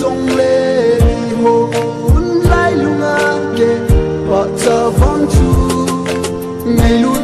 song le ho un lai lunga ke wa cha vang chu ngày lui